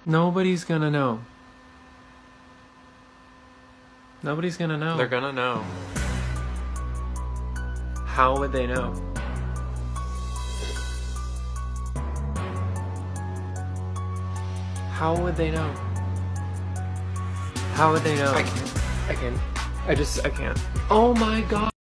Nobody's gonna know. Nobody's gonna know. They're gonna know. How would they know? How would they know? How would they know? I can't. I can't. Oh my god.